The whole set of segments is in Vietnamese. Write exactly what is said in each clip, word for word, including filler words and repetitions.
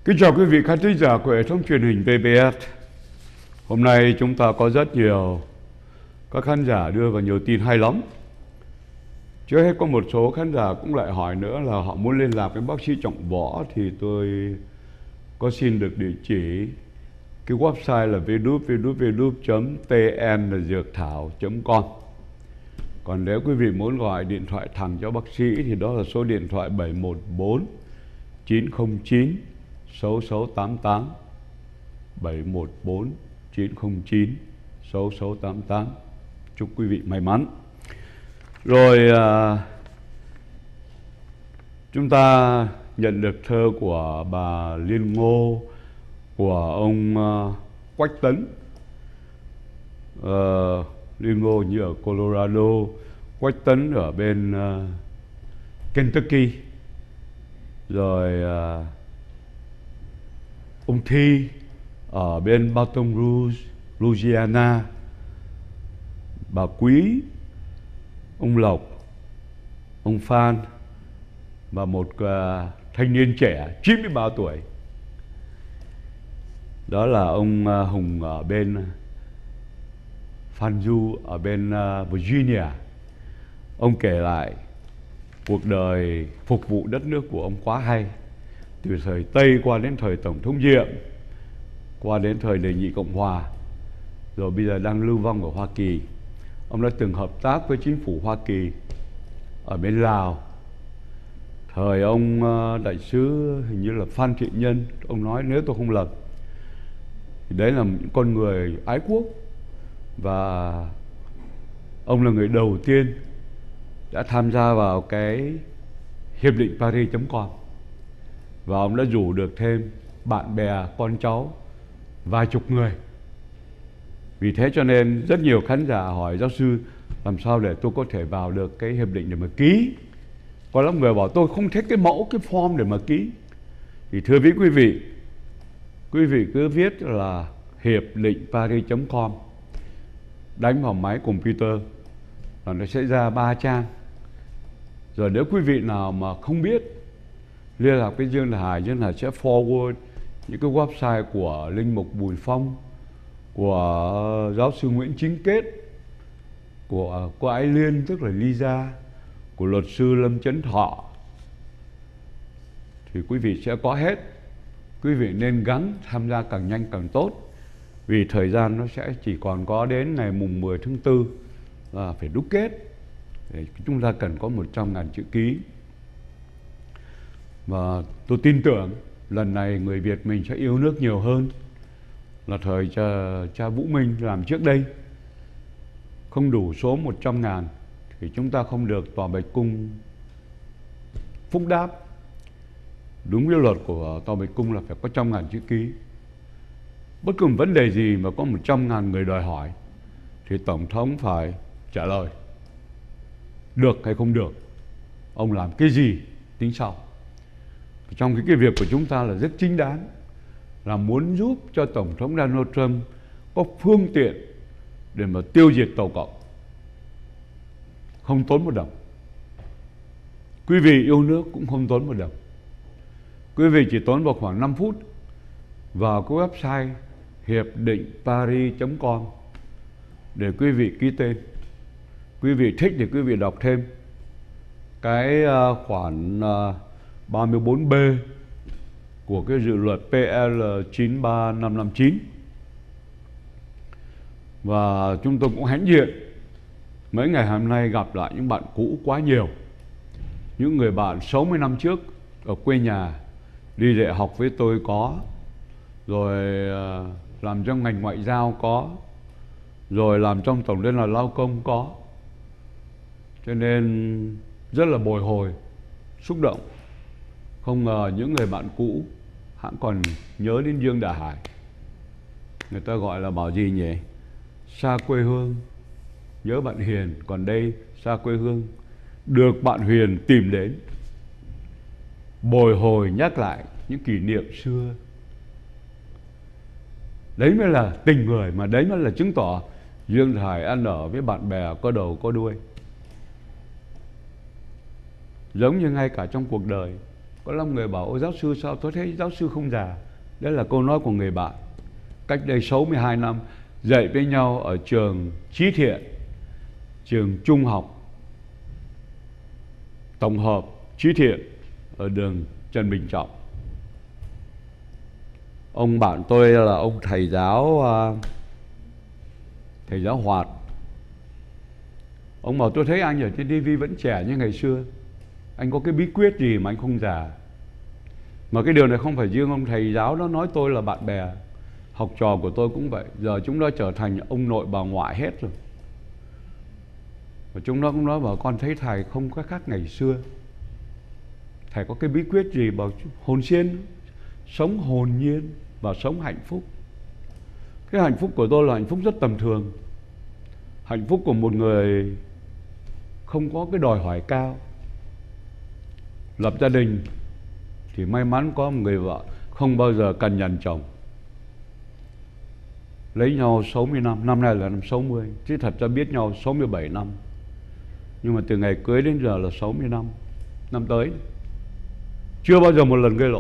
Kính chào quý vị khán thính giả của hệ thống truyền hình pê bê ét. Hôm nay chúng ta có rất nhiều các khán giả đưa vào nhiều tin hay lắm. Trước hết có một số khán giả cũng lại hỏi nữa là họ muốn liên lạc với bác sĩ Trọng Võ, thì tôi có xin được địa chỉ. Cái website là w w w chấm t n dược thảo chấm com. Còn nếu quý vị muốn gọi điện thoại thẳng cho bác sĩ thì đó là số điện thoại bảy một bốn chín không chín sáu sáu tám tám, bảy một bốn chín không chín sáu sáu tám tám. Chúc quý vị may mắn. Rồi à, chúng ta nhận được thơ của bà Liên Ngô, của ông uh, Quách Tấn. uh, Liên Ngô như ở Colorado, Quách Tấn ở bên uh, Kentucky. Rồi uh, ông Thi ở bên Baton Rouge, Louisiana. Bà Quý, ông Lộc, ông Phan và một uh, thanh niên trẻ chín mươi ba tuổi. Đó là ông uh, Hùng ở bên uh, Phan Du ở bên uh, Virginia. Ông kể lại cuộc đời phục vụ đất nước của ông quá hay. Từ thời Tây qua đến thời Tổng thống Diệm, qua đến thời đề nghị Cộng Hòa, rồi bây giờ đang lưu vong ở Hoa Kỳ. Ông đã từng hợp tác với chính phủ Hoa Kỳ ở bên Lào. Thời ông đại sứ hình như là Phan Thiện Nhân, ông nói nếu tôi không lầm, thì đấy là những con người ái quốc. Và ông là người đầu tiên đã tham gia vào cái hiệp định Paris chấm com. Và ông đã rủ được thêm bạn bè, con cháu vài chục người. Vì thế cho nên rất nhiều khán giả hỏi giáo sư làm sao để tôi có thể vào được cái hiệp định để mà ký. Có lắm người bảo tôi không thích cái mẫu, cái form để mà ký. Thì thưa với quý vị, quý vị cứ viết là hiệp định Paris chấm com, đánh vào máy computer là nó sẽ ra ba trang. Rồi nếu quý vị nào mà không biết, liên lạc với Dương Đại Hải, Dương Đại Hải sẽ forward những cái website của Linh Mục Bùi Phong, của giáo sư Nguyễn Chính Kết, của cô Ái Liên tức là Lisa, của luật sư Lâm Chấn Thọ, thì quý vị sẽ có hết. Quý vị nên gắng tham gia càng nhanh càng tốt, vì thời gian nó sẽ chỉ còn có đến ngày mùng mười tháng tư là phải đúc kết. Để chúng ta cần có một trăm ngàn chữ ký. Và tôi tin tưởng lần này người Việt mình sẽ yêu nước nhiều hơn là thời cha, cha Vũ Minh làm trước đây. Không đủ số một trăm ngàn thì chúng ta không được Tòa Bạch Cung phúc đáp. Đúng với luật của Tòa Bạch Cung là phải có trăm ngàn chữ ký. Bất cứ một vấn đề gì mà có một trăm ngàn người đòi hỏi thì Tổng thống phải trả lời được hay không được, ông làm cái gì tính sau. Trong cái, cái việc của chúng ta là rất chính đáng, là muốn giúp cho Tổng thống Donald Trump có phương tiện để mà tiêu diệt Tàu Cộng, không tốn một đồng. Quý vị yêu nước cũng không tốn một đồng. Quý vị chỉ tốn vào khoảng năm phút vào cái website hiệp định Paris chấm com để quý vị ký tên. Quý vị thích thì quý vị đọc thêm cái uh, khoản uh, ba mươi bốn B của cái dự luật P L chín ba năm năm chín. Và chúng tôi cũng hãnh diện mấy ngày hôm nay gặp lại những bạn cũ quá nhiều. Những người bạn sáu mươi năm trước ở quê nhà đi dạy học với tôi có, rồi uh, làm trong ngành ngoại giao có, rồi làm trong tổng liên đoàn lao công có. Cho nên rất là bồi hồi, xúc động. Không ngờ những người bạn cũ hãng còn nhớ đến Dương Đại Hải. Người ta gọi là bảo gì nhỉ? Xa quê hương nhớ bạn Hiền, còn đây xa quê hương được bạn Huyền tìm đến. Bồi hồi nhắc lại những kỷ niệm xưa. Đấy mới là tình người, mà đấy mới là chứng tỏ Dương Đại Hải ăn ở với bạn bè có đầu có đuôi. Giống như ngay cả trong cuộc đời Có lắm người bảo: ôi giáo sư sao tôi thấy giáo sư không già. Đấy là câu nói của người bạn. Cách đây sáu mươi hai năm, dạy với nhau ở trường Chí Thiện, trường trung học tổng hợp Chí Thiện ở đường Trần Bình Trọng. Ông bạn tôi là ông thầy giáo thầy giáo Hoạt. Ông bảo: tôi thấy anh ở trên ti vi vẫn trẻ như ngày xưa. Anh có cái bí quyết gì mà anh không già? Mà cái điều này không phải riêng ông thầy giáo đó nói tôi, là bạn bè học trò của tôi cũng vậy. Giờ chúng nó trở thành ông nội bà ngoại hết rồi. Và chúng nó cũng nói: bảo con thấy thầy không có khác ngày xưa. Thầy có cái bí quyết gì? Bảo hồn nhiên, sống hồn nhiên và sống hạnh phúc. Cái hạnh phúc của tôi là hạnh phúc rất tầm thường. Hạnh phúc của một người không có cái đòi hỏi cao. Lập gia đình thì may mắn có một người vợ không bao giờ cằn nhằn chồng. Lấy nhau sáu mươi năm, năm nay là năm sáu mươi, chứ thật ra biết nhau sáu mươi bảy năm. Nhưng mà từ ngày cưới đến giờ là sáu mươi năm. Năm tới chưa bao giờ một lần gây lộn.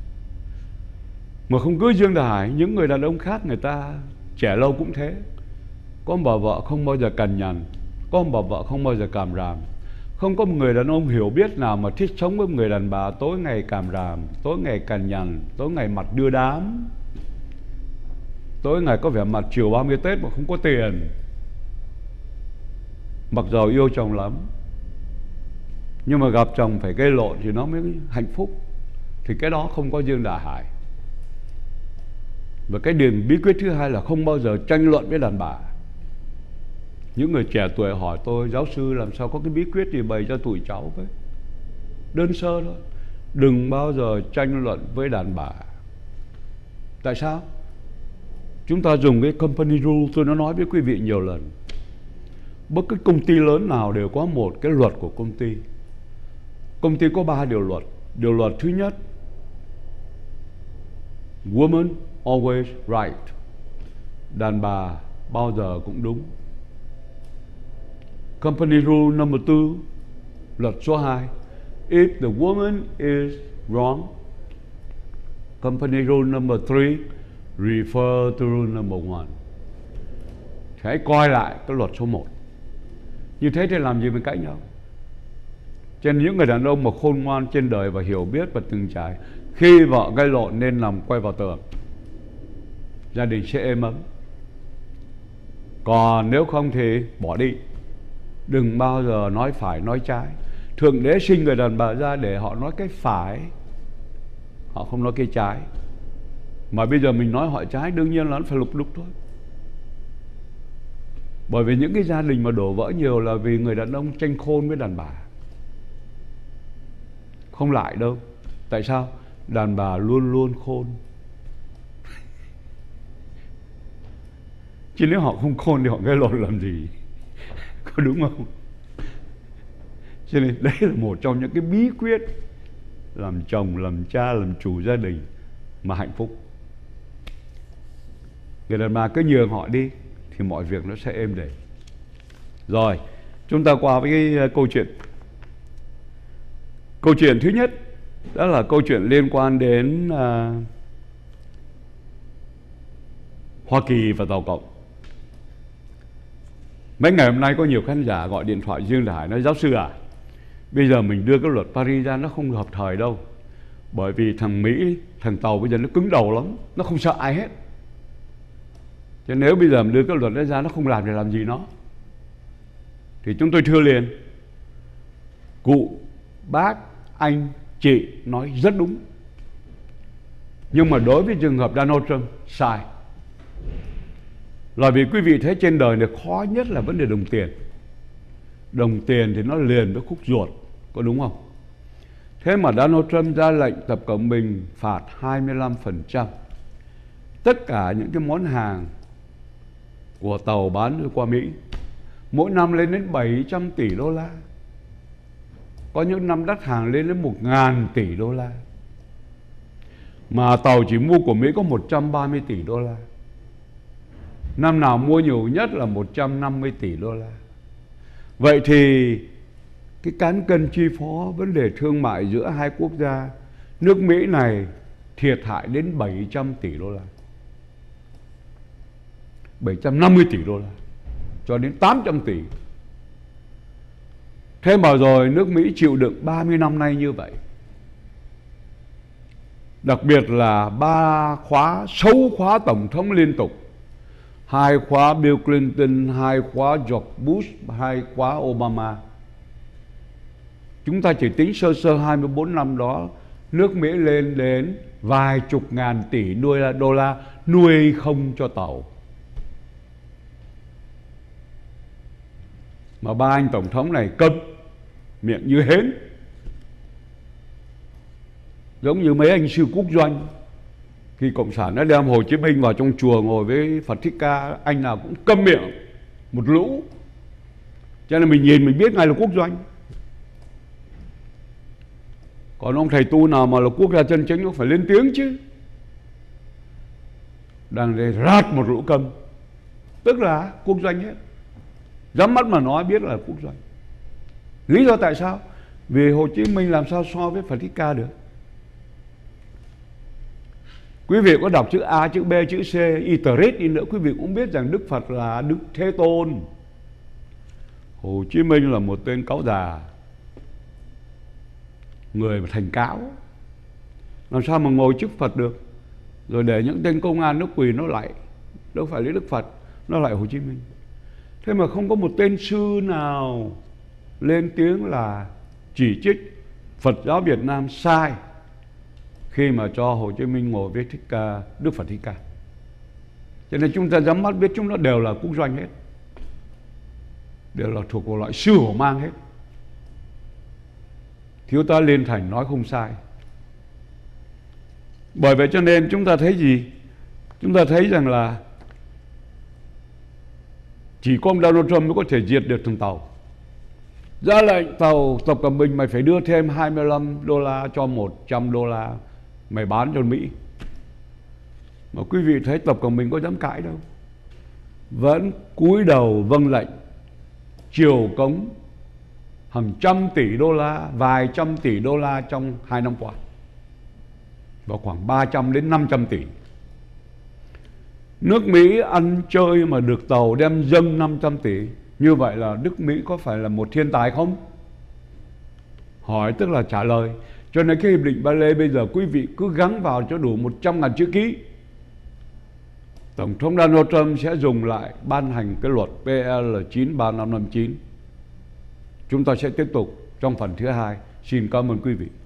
Mà không cưới Dương Đại Hải, những người đàn ông khác người ta trẻ lâu cũng thế. Có một bà vợ không bao giờ cằn nhằn, có một bà vợ không bao giờ càm ràm. Không có một người đàn ông hiểu biết nào mà thích sống với một người đàn bà tối ngày càm ràm, tối ngày cằn nhằn, tối ngày mặt đưa đám, tối ngày có vẻ mặt chiều ba mươi Tết mà không có tiền. Mặc dầu yêu chồng lắm, nhưng mà gặp chồng phải gây lộn thì nó mới hạnh phúc. Thì cái đó không có Dương Đại Hải. Và cái điểm bí quyết thứ hai là không bao giờ tranh luận với đàn bà. Những người trẻ tuổi hỏi tôi: giáo sư làm sao có cái bí quyết gì bày cho tụi cháu với? Đơn sơ thôi, đừng bao giờ tranh luận với đàn bà. Tại sao? Chúng ta dùng cái company rule, tôi đã nói với quý vị nhiều lần. Bất cứ công ty lớn nào đều có một cái luật của công ty. Công ty có ba điều luật. Điều luật thứ nhất: woman always right. Đàn bà bao giờ cũng đúng. Company rule number two, luật số hai: if the woman is wrong. Company rule number three, refer to rule number one. Hãy coi lại cái luật số một. Như thế thì làm gì mình cãi nhau? Cho nên những người đàn ông mà khôn ngoan trên đời và hiểu biết và từng trải, khi vợ gây lộn nên nằm quay vào tường, gia đình sẽ êm ấm. Còn nếu không thì bỏ đi. Đừng bao giờ nói phải nói trái. Thượng đế sinh người đàn bà ra để họ nói cái phải, họ không nói cái trái. Mà bây giờ mình nói họ trái, đương nhiên là nó phải lục đục thôi. Bởi vì những cái gia đình mà đổ vỡ nhiều là vì người đàn ông tranh khôn với đàn bà. Không lại đâu. Tại sao? Đàn bà luôn luôn khôn. Chứ nếu họ không khôn thì họ gây lộn làm gì? Có đúng không? Cho nên đấy là một trong những cái bí quyết làm chồng, làm cha, làm chủ gia đình mà hạnh phúc. Người đàn bà cứ nhường họ đi thì mọi việc nó sẽ êm đềm. Rồi, chúng ta qua với cái câu chuyện. Câu chuyện thứ nhất đó là câu chuyện liên quan đến uh, Hoa Kỳ và Tàu Cộng. Mấy ngày hôm nay có nhiều khán giả gọi điện thoại Dương Đại Hải nói: giáo sư à, bây giờ mình đưa cái luật Paris ra nó không hợp thời đâu. Bởi vì thằng Mỹ, thằng Tàu bây giờ nó cứng đầu lắm, nó không sợ ai hết. Chứ nếu bây giờ mình đưa cái luật đó ra nó không làm thì làm gì nó? Thì chúng tôi thưa liền: cụ, bác, anh, chị nói rất đúng. Nhưng mà đối với trường hợp Donald Trump, sai. Là vì quý vị thấy trên đời này khó nhất là vấn đề đồng tiền. Đồng tiền thì nó liền với khúc ruột, có đúng không? Thế mà Donald Trump ra lệnh Tập Cận Bình phạt hai mươi lăm phần trăm tất cả những cái món hàng của tàu bán qua Mỹ. Mỗi năm lên đến bảy trăm tỷ đô la. Có những năm đắt hàng lên đến một ngàn tỷ đô la. Mà tàu chỉ mua của Mỹ có một trăm ba mươi tỷ đô la. Năm nào mua nhiều nhất là một trăm năm mươi tỷ đô la. Vậy thì cái cán cân chi phối vấn đề thương mại giữa hai quốc gia nước Mỹ này thiệt hại đến bảy trăm tỷ đô la, bảy trăm năm mươi tỷ đô la cho đến tám trăm tỷ. Thế mà rồi nước Mỹ chịu đựng ba mươi năm nay như vậy. Đặc biệt là ba khóa, sáu khóa tổng thống liên tục. Hai khóa Bill Clinton, hai khóa George Bush, hai khóa Obama. Chúng ta chỉ tính sơ sơ hai mươi bốn năm đó, nước Mỹ lên đến vài chục ngàn tỷ đô la nuôi không cho tàu. Mà ba anh tổng thống này câm, miệng như hến, giống như mấy anh sư quốc doanh. Khi Cộng sản đã đem Hồ Chí Minh vào trong chùa ngồi với Phật Thích Ca, anh nào cũng câm miệng một lũ. Cho nên mình nhìn mình biết ngay là quốc doanh. Còn ông thầy tu nào mà là quốc gia chân chính, nó phải lên tiếng chứ. Đang đây rát một lũ câm, tức là quốc doanh hết. Dám mắt mà nói biết là quốc doanh. Lý do tại sao? Vì Hồ Chí Minh làm sao so với Phật Thích Ca được. Quý vị có đọc chữ A, chữ B, chữ C, iterate đi nữa, quý vị cũng biết rằng Đức Phật là Đức Thế Tôn. Hồ Chí Minh là một tên cáo già, người mà thành cáo. Làm sao mà ngồi trước Phật được? Rồi để những tên công an nó quỳ nó lạy, đâu phải lấy Đức Phật, nó lại Hồ Chí Minh. Thế mà không có một tên sư nào lên tiếng là chỉ trích Phật giáo Việt Nam sai khi mà cho Hồ Chí Minh ngồi với Thích Ca, Đức Phật Thích Ca. Cho nên chúng ta dám mắt biết chúng nó đều là quốc doanh hết, đều là thuộc một loại sư hổ mang hết. Thiếu tá Liên Thành nói không sai. Bởi vậy cho nên chúng ta thấy gì? Chúng ta thấy rằng là chỉ có ông Donald Trump mới có thể diệt được thằng Tàu. Ra lệnh Tàu, Tập Cận Bình mày phải đưa thêm hai mươi lăm đô la cho một trăm đô la mày bán cho Mỹ. Mà quý vị thấy Tập Cận Bình có dám cãi đâu, vẫn cúi đầu vâng lệnh, triều cống hàng trăm tỷ đô la, vài trăm tỷ đô la trong hai năm qua, và khoảng ba trăm đến năm trăm tỷ. Nước Mỹ ăn chơi mà được Tàu đem dâng năm trăm tỷ, như vậy là nước Mỹ có phải là một thiên tài không? Hỏi tức là trả lời. Cho nên cái hiệp định Ba Lê bây giờ quý vị cứ gắng vào cho đủ một trăm ngàn chữ ký, Tổng thống Donald Trump sẽ dùng lại ban hành cái luật P L chín ba năm năm chín. Chúng ta sẽ tiếp tục trong phần thứ hai. Xin cảm ơn quý vị.